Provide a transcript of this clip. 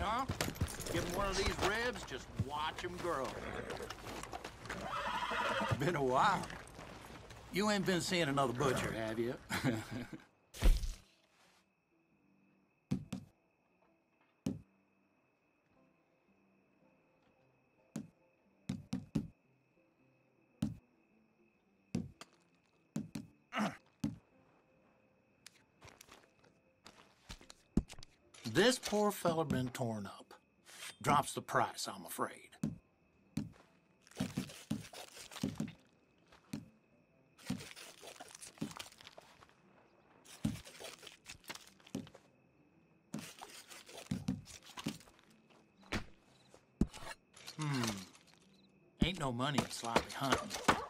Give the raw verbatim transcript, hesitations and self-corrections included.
huh? Give him one of these ribs, just watch him grow. Been a while. You ain't been seeing another butcher, have you? This poor fella been torn up. Drops the price, I'm afraid. Hmm. Ain't no money in sloppy hunting.